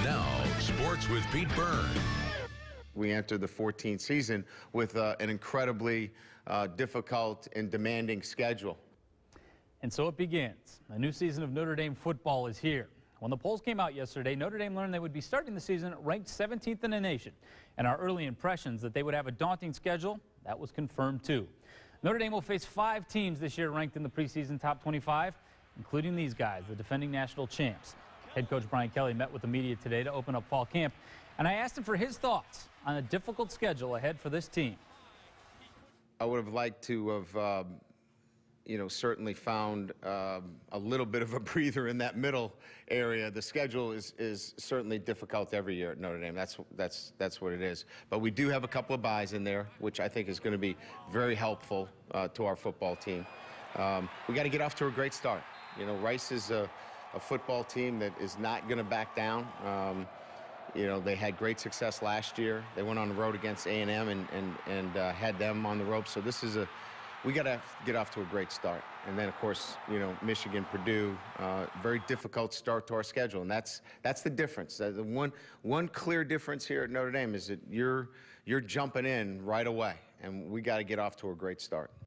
Now, Sports with Pete Byrne. We entered the 14th season with an incredibly difficult and demanding schedule. And so it begins. A new season of Notre Dame football is here. When the polls came out yesterday, Notre Dame learned they would be starting the season ranked 17th in the nation. And our early impressions that they would have a daunting schedule, that was confirmed too. Notre Dame will face 5 teams this year ranked in the preseason top 25, including these guys, the defending national champs. Head coach Brian Kelly met with the media today to open up fall camp, and I asked him for his thoughts on a difficult schedule ahead for this team. I would have liked to have, certainly found a little bit of a breather in that middle area. The schedule is certainly difficult every year at Notre Dame. That's what it is. But we do have a couple of byes in there, which I think is going to be very helpful to our football team. We got to get off to a great start. Rice is a football team that is not going to back down. They had great success last year. They went on the road against A&M and had them on the ropes. So we got to get off to a great start. And then, of course, Michigan, Purdue, very difficult start to our schedule. And that's the difference. The one clear difference here at Notre Dame is that you're jumping in right away. And we got to get off to a great start.